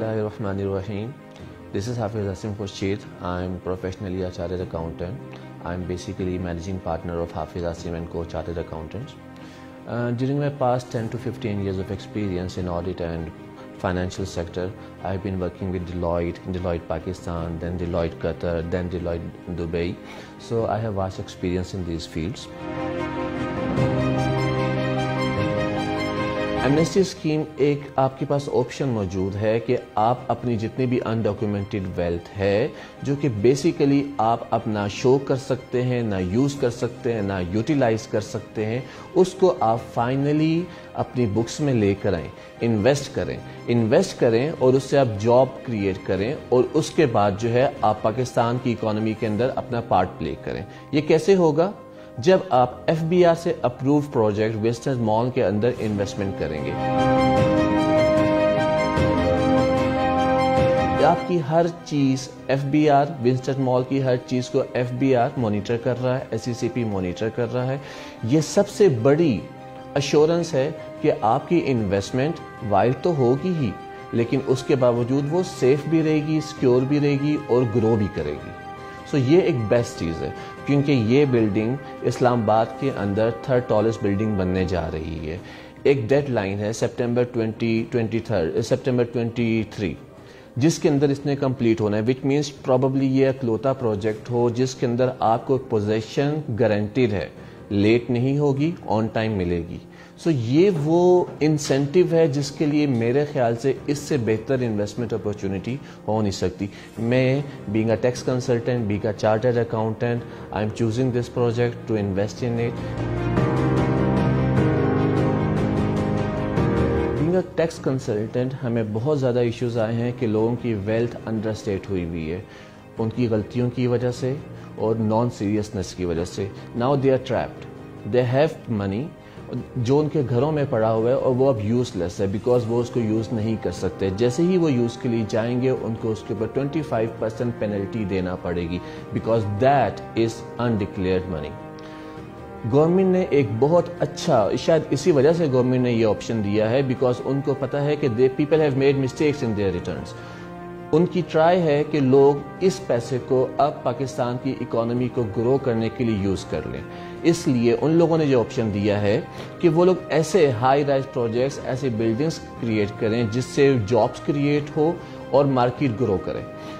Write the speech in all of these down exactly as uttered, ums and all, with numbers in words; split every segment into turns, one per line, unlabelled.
Bismillahirrahmanirrahim. This is Hafiz Asim Khurshid. I'm professionally a chartered accountant. I'm basically managing partner of Hafiz Asim and Co Chartered Accountants. Uh, during my past ten to fifteen years of experience in audit and financial sector, I've been working with Deloitte, Deloitte Pakistan, then Deloitte Qatar, then Deloitte Dubai. So I have vast experience in these fields. Amnesty scheme ایک آپ کے پاس option موجود ہے کہ آپ اپنی جتنی بھی انڈاکیومنٹڈ ویلتھ ہے جو کہ بیسیکلی آپ اپنا شو کر سکتے ہیں، نہ یوز کر سکتے ہیں، نہ یوٹیلائز کر سکتے ہیں، اس کو آپ فائنلی اپنی بکس میں لے کر آئیں، انویسٹ کریں انویسٹ کریں اور اس سے آپ جاب کریٹ کریں اور اس کے بعد جو ہے آپ پاکستان کی اکانومی کے اندر اپنا پارٹ پلے کریں۔ یہ کیسے ہوگا؟ جب آپ ایف بی آر سے اپروو پروجیکٹ ویسٹرن مال کے اندر انویسٹمنٹ کریں گے۔ آپ کی ہر چیز F B R, western mall کی ہر چیز کو ایف بی آر مانیٹر کر رہا ہے، ایس سی سی پی مانیٹر کر رہا ہے۔ یہ سب سے بڑی ایشورنس ہے کہ آپ کی انویسٹمنٹ وائلڈ تو ہوگی ہی، لیکن اس کے باوجود وہ سیف بھی رہے گی، سیکیور بھی رہے گی اور گرو بھی کرے گی۔ سو یہ ایک بیسٹ چیز ہے، کیونکہ یہ بلڈنگ اسلام آباد کے اندر تھرڈ ٹالسٹ بلڈنگ بننے جا رہی ہے۔ ایک ڈیڈ لائن ہے September twenty twenty third September twenty three جس کے اندر اس نے کمپلیٹ ہونا ہے، وچ مینس پروبیبلی یہ اکلوتا پروجیکٹ ہو جس کے اندر آپ کو پوزیشن گارنٹیڈ ہے، لیٹ نہیں ہوگی، آن ٹائم ملے گی۔ سو so یہ وہ انسینٹیو ہے جس کے لیے میرے خیال سے اس سے بہتر انویسٹمنٹ اپرچونٹی ہو نہیں سکتی۔ میں being a tax consultant, being a chartered accountant, I am choosing this project to invest in it. Being a tax consultant ہمیں بہت زیادہ ایشوز آئے ہیں کہ لوگوں کی ویلتھ انڈر اسٹیٹ ہوئی ہوئی ہے ان کی غلطیوں کی وجہ سے اور نان سیریسنس کی وجہ سے۔ Now they are trapped, they have money جو ان کے گھروں میں پڑا ہوا ہے اور وہ اب یوز لیس ہے بیکاز وہ اس کو یوز نہیں کر سکتے۔ جیسے ہی وہ یوز کے لیے جائیں گے ان کو اس کے اوپر ٹوینٹی فائیو پرسینٹ پینلٹی دینا پڑے گی because that is undeclared money. Government نے ایک بہت اچھا، شاید اسی وجہ سے گورنمنٹ نے یہ آپشن دیا ہے بیکاز ان کو پتا ہے کہ they people have made mistakes in their returns. ان کی ٹرائی ہے کہ لوگ اس پیسے کو اب پاکستان کی اکانومی کو گرو کرنے کے لیے یوز کر لیں، اس لیے ان لوگوں نے جو آپشن دیا ہے کہ وہ لوگ ایسے ہائی رائز پروجیکٹس، ایسے بلڈنگز کریٹ کریں جس سے جابس کریٹ ہو اور مارکیٹ گرو کرے۔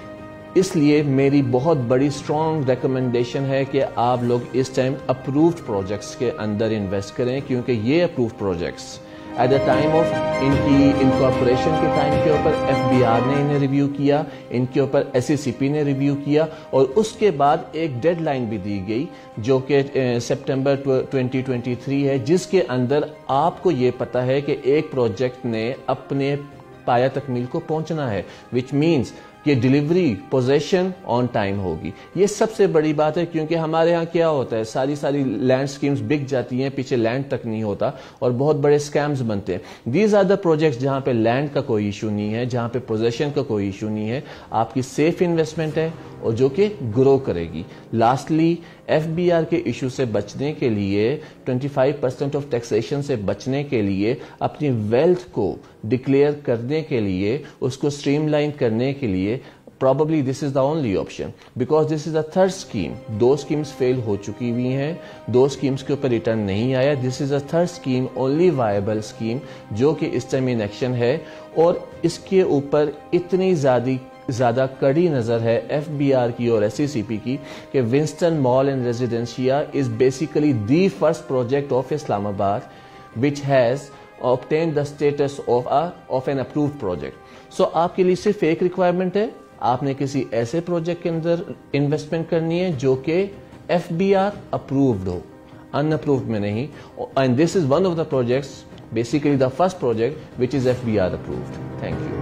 اس لیے میری بہت بڑی اسٹرانگ ریکمنڈیشن ہے کہ آپ لوگ اس ٹائم اپرووڈ پروجیکٹس کے اندر انویسٹ کریں، کیونکہ یہ approved projects at the time of ان کی انکارپوریشن کے ٹائم کے اوپر ایف بی آر نے انہیں ریویو کیا، ان کے اوپر ایس سی سی پی نے ریویو کیا اور اس کے بعد ایک ڈیڈ لائن بھی دی گئی جو کہ سپٹمبر ٹوینٹی ٹوینٹی تھری ہے، جس کے اندر آپ کو یہ پتا ہے کہ ایک پروجیکٹ نے اپنے پایا تکمیل کو پہنچنا ہے، وچ مینس کہ ڈیلیوری پوزیشن آن ٹائم ہوگی۔ یہ سب سے بڑی بات ہے کیونکہ ہمارے ہاں کیا ہوتا ہے، ساری ساری لینڈ سکیمز بک جاتی ہیں، پیچھے لینڈ تک نہیں ہوتا اور بہت بڑے سکیمز بنتے ہیں۔ دیز آر دا پروجیکٹس جہاں پہ لینڈ کا کوئی ایشو نہیں ہے، جہاں پہ پوزیشن کا کوئی ایشو نہیں ہے، آپ کی سیف انویسٹمنٹ ہے اور جو کہ گرو کرے گی۔ لاسٹلی ایف بی آر کے ایشو سے بچنے کے لیے، twenty five percent of taxation سے بچنے کے لیے، اپنی ویلتھ کو ڈکلیئر کرنے کے لیے، اس کو اسٹریم لائن کرنے کے لیے probably this is the only option because this is the third scheme. Do schemes fail ہو چکی ہوئی ہیں، دو schemes کے اوپر ریٹرن نہیں آیا۔ this is the third scheme, only viable scheme جو کہ اس ٹائم ان ایکشن ہے اور اس کے اوپر اتنی زیادہ زیادہ کڑی نظر ہے ایف بی آر کی اور ایس سی سی پی کی کہ Winston mall and residencia is basically the first project of Islamabad which has obtained the status of a of an approved project. so آپ کے لیے صرف ایک ریکوائرمنٹ ہے، آپ نے کسی ایسے پروجیکٹ کے اندر انویسٹمنٹ کرنی ہے جو کہ ایف بی آر اپرووڈ ہو، ان اپرووڈ میں نہیں۔ And this is one of the projects, basically the first project which is F B R approved. Thank you.